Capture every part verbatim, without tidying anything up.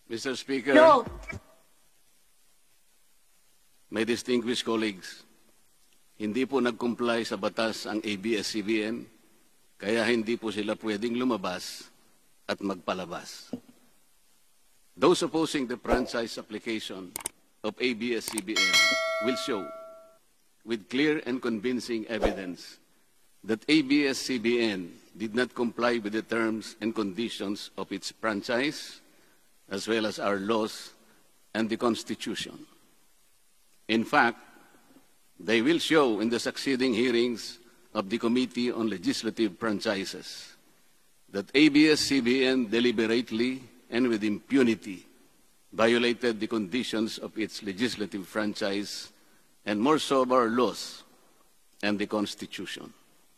Mister Speaker, No. my distinguished colleagues, hindi po nag-comply sa batas ang A B S C B N, kaya hindi po sila pwedeng lumabas at magpalabas. Those opposing the franchise application of A B S C B N will show with clear and convincing evidence that A B S C B N did not comply with the terms and conditions of its franchise, as well as our laws and the Constitution. In fact, they will show in the succeeding hearings of the Committee on Legislative Franchises that A B S C B N deliberately and with impunity violated the conditions of its legislative franchise and more so of our laws and the Constitution.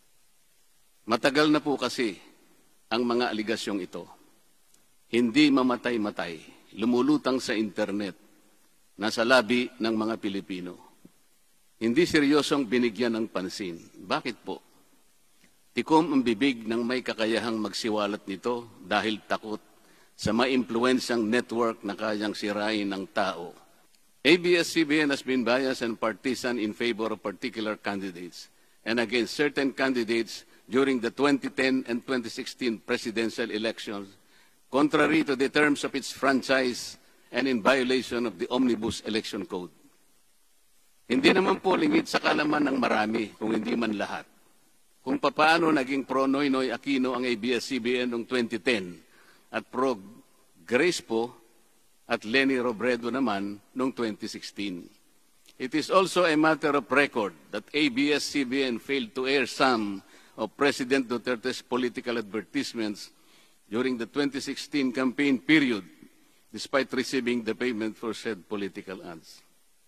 Matagal na po kasi ang mga aligasyong ito. Hindi mamatay-matay, lumulutang sa internet, nasa labi ng mga Pilipino. Hindi seryosong binigyan ng pansin. Bakit po? Tikom ang bibig ng may kakayahang magsiwalat nito dahil takot sa maimpluwensyang network na kayang sirain ng tao. A B S C B N has been biased and partisan in favor of particular candidates and against certain candidates during the twenty ten and twenty sixteen presidential elections, contrary to the terms of its franchise and in violation of the Omnibus Election Code. Hindi naman po lingid sa kalaman ng marami, kung hindi man lahat, kung paano naging pro-Noynoy Aquino ang A B S C B N noong twenty ten at pro-Grace po at Leni Robredo naman noong twenty sixteen. It is also a matter of record that A B S C B N failed to air some of President Duterte's political advertisements during the twenty sixteen campaign period, despite receiving the payment for said political ads.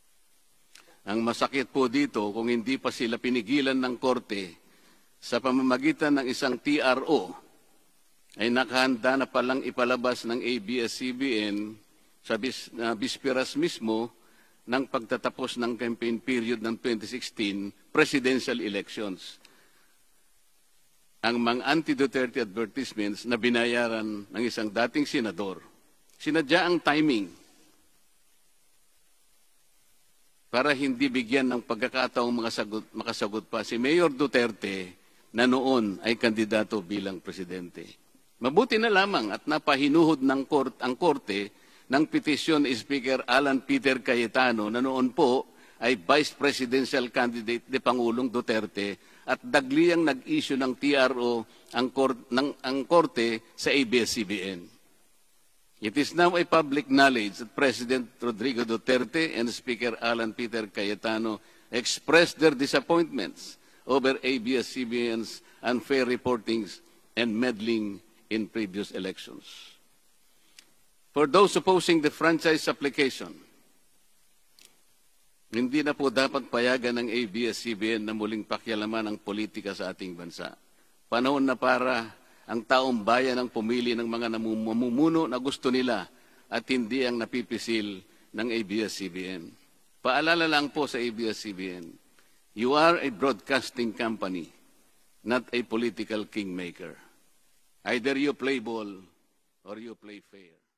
Ang masakit po dito, kung hindi pa sila pinigilan ng korte sa pamamagitan ng isang T R O, ay nakahanda na palang ipalabas ng A B S C B N sa bis, uh, bisperas mismo ng pagtatapos ng campaign period ng twenty sixteen presidential elections. Ang mga anti-Duterte advertisements na binayaran ng isang dating senador. Sinadya ang timing para hindi bigyan ng pagkakataong makasagot, makasagot pa si Mayor Duterte na noon ay kandidato bilang presidente. Mabuti na lamang at napahinuhod ng court, ang korte ng petisyon ni Speaker Alan Peter Cayetano na noon po ay Vice Presidential Candidate ni Pangulong Duterte at dagliang nag-issue ng T R O ang, kor ng, ang korte sa A B S C B N. It is now a public knowledge that President Rodrigo Duterte and Speaker Alan Peter Cayetano expressed their disappointments over A B S C B N's unfair reportings and meddling in previous elections. For those opposing the franchise application, hindi na po dapat payagan ng A B S C B N na muling pakialaman ang politika sa ating bansa. Panahon na para ang taong bayan ang pumili ng mga namumuno na gusto nila at hindi ang napipisil ng A B S C B N. Paalala lang po sa A B S C B N, you are a broadcasting company, not a political kingmaker. Either you play ball or you play fair.